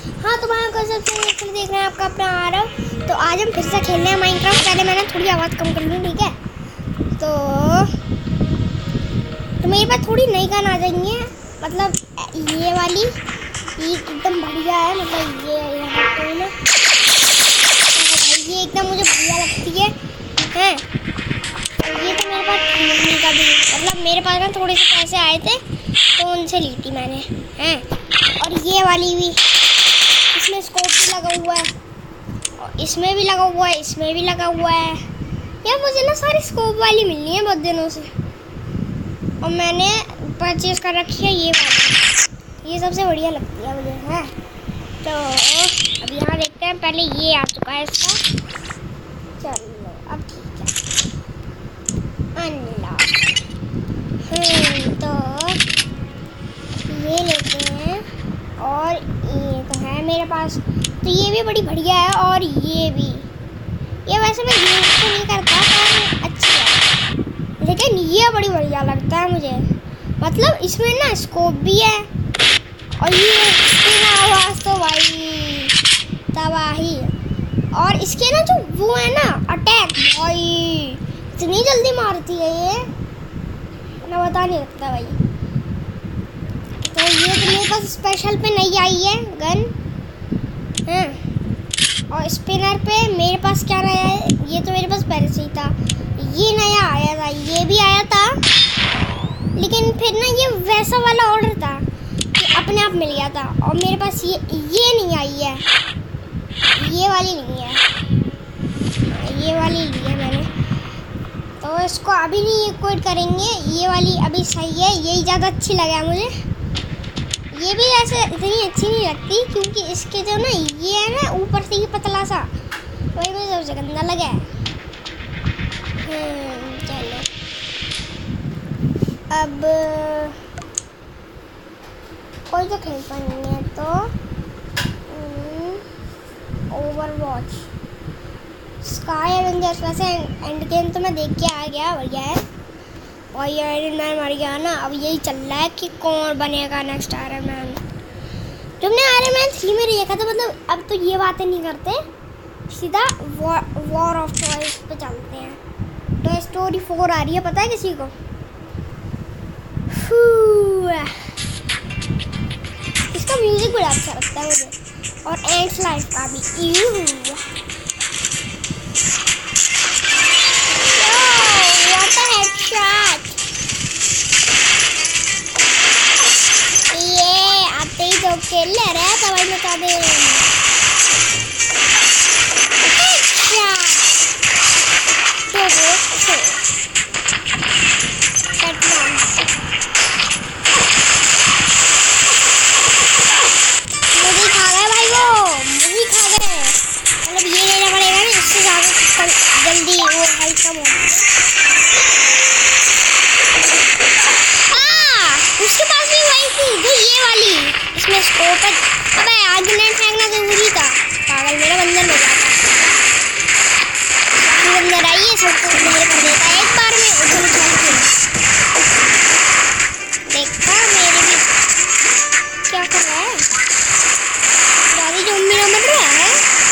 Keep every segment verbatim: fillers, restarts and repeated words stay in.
हाँ तो मैं कर सकते हैं, फिर देख रहे हैं आपका अपना आ रहा हूँ। तो आज हम फिर से खेलने हैं माइनक्राफ्ट। पहले मैंने थोड़ी आवाज़ कम कर ली, ठीक है। तो तो मेरे पास थोड़ी नई गन आ जाएंगी, मतलब ये वाली ये एकदम बढ़िया है, मतलब ये यहाँ पे ना ये एकदम मुझे बढ़िया लगती है हैं। ये तो मेरे पास मम्मी का भी, मतलब मेरे पास ना थोड़े से पैसे आए थे तो उनसे ली थी मैंने हैं। और ये वाली भी, इसमें स्कोप भी लगा हुआ है और इसमें भी लगा हुआ है, इसमें भी लगा हुआ है। यार मुझे ना सारी स्कोप वाली मिलनी है बहुत दिनों से, और मैंने परचेज कर रखी है ये वाली, ये सबसे बढ़िया लगती है मुझे हैं। तो अब यहाँ देखते हैं, पहले ये आ चुका है इसका, चलो अब ठीक है अनलॉक। तो ये लेते हैं, और ये तो है मेरे पास, तो ये भी बड़ी बढ़िया है। और ये भी, ये वैसे मैं यूज तो नहीं करता पर अच्छी है, लेकिन ये बड़ी बढ़िया लगता है मुझे। मतलब इसमें ना स्कोप भी है, और ये इसकी ना आवाज़ तो भाई तबाही। और इसके ना जो वो है ना अटैक, भाई इतनी जल्दी मारती है ये, ना बता नहीं लगता भाई। तो ये तो मेरे पास स्पेशल पे नहीं आई है गन हैं। और स्पिनर पे मेरे पास क्या नया है, ये तो मेरे पास पहले से ही था, ये नया आया था, ये भी आया था, लेकिन फिर ना ये वैसा वाला ऑर्डर था कि अपने आप मिल गया था। और मेरे पास ये ये नहीं आई है, ये वाली नहीं है, ये वाली ली है मैंने। तो इसको अभी नहीं इक्विट करेंगे, ये वाली अभी सही है, यही ज़्यादा अच्छी लगा मुझे। ये भी ऐसे इतनी अच्छी नहीं लगती क्योंकि इसके जो ना ये है ना ऊपर से ही पतला सा, वही मुझे सबसे गंदा लगा है। चलो अब कोई तो खेल पाएंगे तो ओवरवॉच, स्काई एवेंजर्स। वैसे एंड गेम तो मैं देख के आ गया, बढ़िया है। और ये आयरन मैन मर गया ना, अब यही चल रहा है कि कौन बनेगा नेक्स्ट आयरन मैन। जब हमने आयरन मैन थ्री में देखा था, मतलब अब तो ये बातें नहीं करते, सीधा वॉर ऑफ टॉयज पे चलते हैं। टॉय स्टोरी फोर आ रही है, पता है किसी को? इसका म्यूजिक बड़ा अच्छा लगता है मुझे, और एंड्स लाइफ का भी। ये आते ही जो खेल ले रहा है तबाही मचा दे। मुझे खा गए भाई, वो मुझे खा गए। मतलब ये लेना पड़ेगा ना, इससे ज़्यादा जल्दी वो हाइट कम हो। उसके पास भी वही थी जो ये वाली, इसमें स्कोप है। अबे आज नेट फेंकना जरूरी था, पागल मेरा बंदर में जाता। बंदर आइए सबको क्लियर कर देता है एक बार में, उधर उछल के देखा मेरे भी क्या कर रहा है। दादी जो मेरा मर रहा है,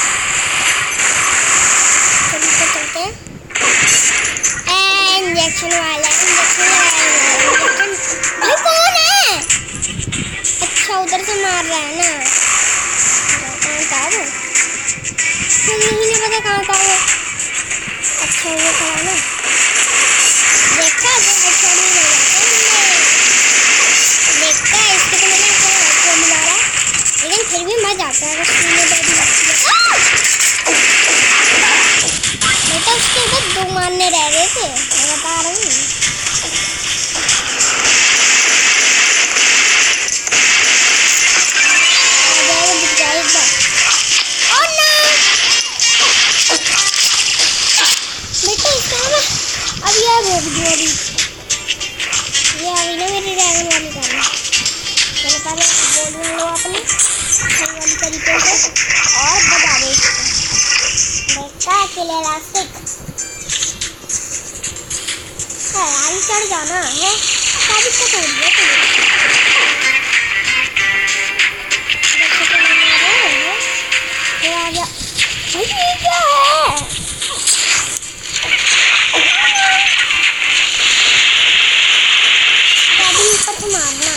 चलते चलते इंजेक्शन वाला इंजेक्शन वाला भाई कौन है? अच्छा उधर से मार रहा है ना, कहाँ था वो? मुझे नहीं पता कहाँ था वो। अच्छा वो था ना, देखा वो अच्छा नहीं लग रहा देखता है इसको, तो मैंने अच्छा मिला रहा, लेकिन फिर भी मजा आता है अगर सुनने बैठी लगती है। मैं तो उसके ऊपर दो मारने रह गए थे, मैं बता रही हूँ। अब ये भोग दिया अभी, ये अभी ना मेरी ड्रैगन वाली करना। चलो पहले बोल लो अपनी सही वाली तरीके से और बजा दो इसको। देखा अकेले इलास्टिक है, आगे चढ़ जाना है, क्या दिक्कत हो रही है तुम्हें? ये क्या है? अभी ऊपर से मारना।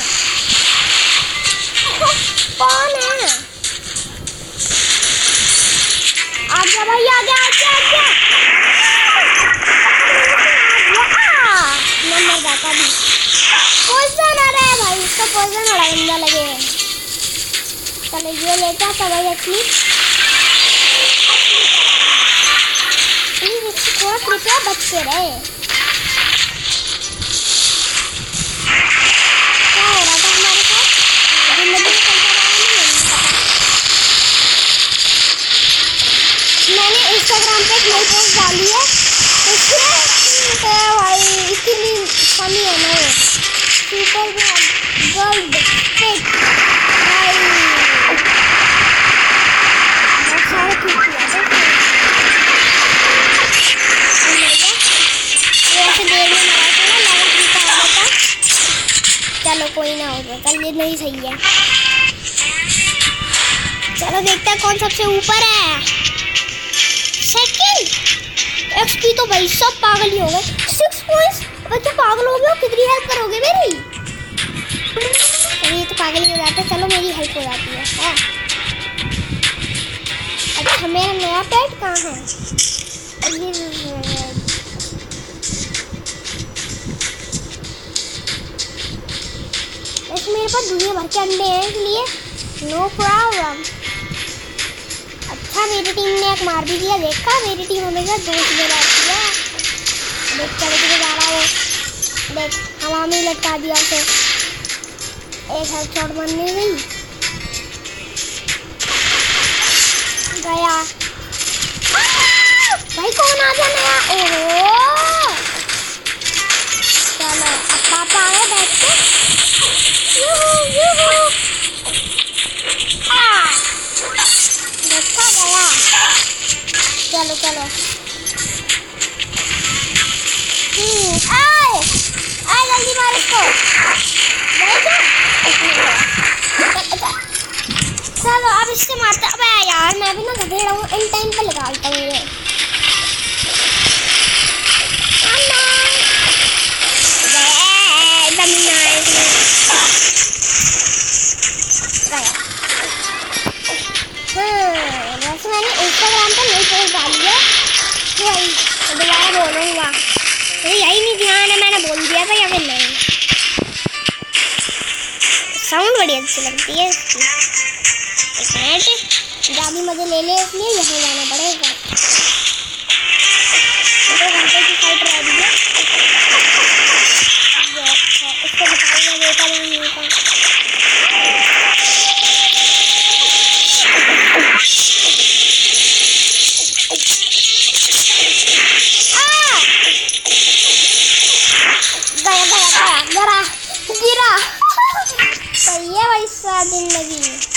कौन है? आजा भाई, आजा आजा आजा। नंबर जाता भी पोइजन आ रहा है भाई, इसका पोइजन बड़ा गंदा लगे। चलो ये लेता है भाई अपनी थोड़ा कृपया बच के रहे। क्या हो रहा था हमारे साथ? जिंदगी में चलता रहा है, नहीं पता। मैंने इंस्टाग्राम पे एक नई पोस्ट डाली है, उसमें भाई इतनी फनी है ना, सुपर गर्ल फिट भाई, बहुत सारे क्लिप किया था। ऐसे देर में मरा था ना, लेवल थ्री का आ रहा था। चलो कोई ना होगा, कल ये नहीं सही है। चलो देखते हैं कौन सबसे ऊपर है। सेकंड एक्सपी तो भाई सब पागल ही हो गए। सिक्स पॉइंट्स, बच्चे पागल हो गए, कितनी हेल्प करोगे मेरी? ये तो पागल ही हो जाते। चलो मेरी हेल्प हो जाती है, है? अच्छा मेरा नया पेट कहाँ है? ये मेरे पास दुनिया भर के अंडे हैं, इसलिए नो प्रॉब्लम। अच्छा मेरी टीम ने एक मार भी दिया, देखा मेरी टीम हमेशा दोस्त ले जाती है। देख चले के जा रहा है, देख हवा में लटका दिया उसे, एक हेड शॉट मारने गई गया। भाई कौन आ जाना? ओहो चलो अब पापा आ गए बैठ के। यूहू यूहू आ देखा गया। चलो चलो हम्म आए आए जल्दी मार इसको। चलो अब इससे मारता। अबे यार मैं भी ना गधेड़ा हूँ, इन टाइम पे निकालता हूँ ये। वैसे मैंने इंस्टाग्राम पर नई पोस्ट डाली है, तो दोबारा बोलूँगा, तो यही नहीं ध्यान है, मैंने बोल दिया था या फिर नहीं। साउंड बड़ी अच्छी लगती है इसकी। एक मिनट ज़्यादा मज़े ले ले, इसलिए यहाँ जाना पड़ेगा। दो घंटे की फाइट रह गई है, इसको बताऊँगा बेटा नहीं का। गिरा गिरा सही है भाई सारा जिंदगी।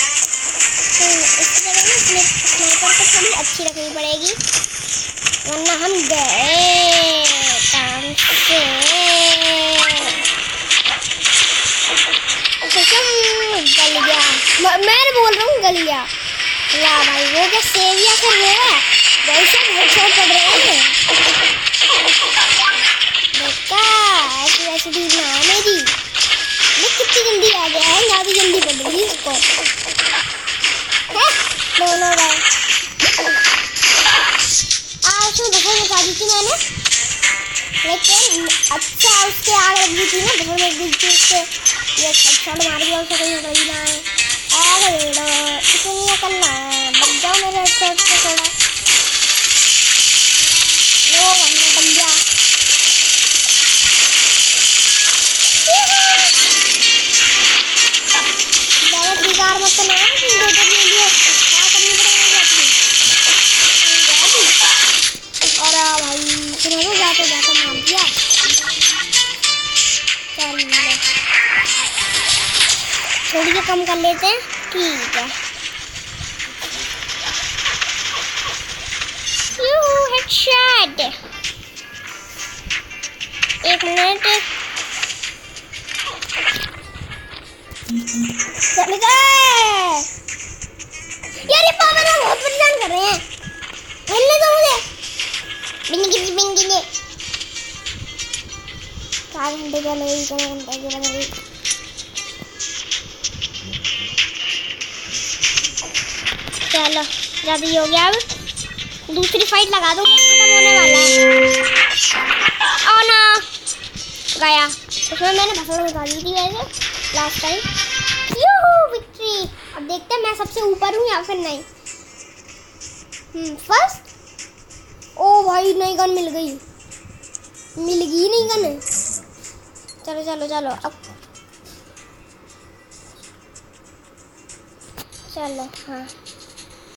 इस जगह ना स्नाइपर तो थोड़ी अच्छी रखनी पड़ेगी, वरना हम गए काम से। गल गया, मैं बोल रहा हूँ गल गया। वाह भाई वो क्या सेविया कर रहे हैं, वैसे हेडशॉट पड़ रहे हैं। देखा ऐसी वैसी टीम ना है मेरी। मैं कितनी जल्दी आ गया है, ज़्यादा जल्दी पड़ रही इसको। दोनों गए। आज उसमें बहुत बता दी थी मैंने, लेकिन अच्छा उसके आग लग गई थी ना, बहुत लग गई थी उससे। ये हेडशॉट मार दिया उसे, कहीं गई ना है। आग लेडो इतनी करना है, बच जाओ मेरे हेडशॉट से थोड़ा। लो हमने बन गया। कार मत ना दो दो वीडियो क्या करनी पड़ेगी अपनी। और भाई सुनो जाते जाते मार दिया। चल थोड़ी सी कम कर लेते हैं, ठीक है। You headshot. एक मिनट चल गए यार, ये पावर बहुत परेशान कर रहे हैं। चार घंटे चलेगी, इतने घंटे की लगेगी। चलो ज़्यादा ही हो गया, अब दूसरी फाइट लगा दो, खत्म होने वाला है। ओ ना गया, उसमें मैंने फसल निकाली थी वैसे लास्ट टाइम। यूहू विक्ट्री। अब देखते हैं मैं सबसे ऊपर हूँ या फिर नहीं। हम्म फर्स्ट। ओ भाई नई गन मिल गई, मिल गई नई गन। चलो चलो चलो अब चलो हाँ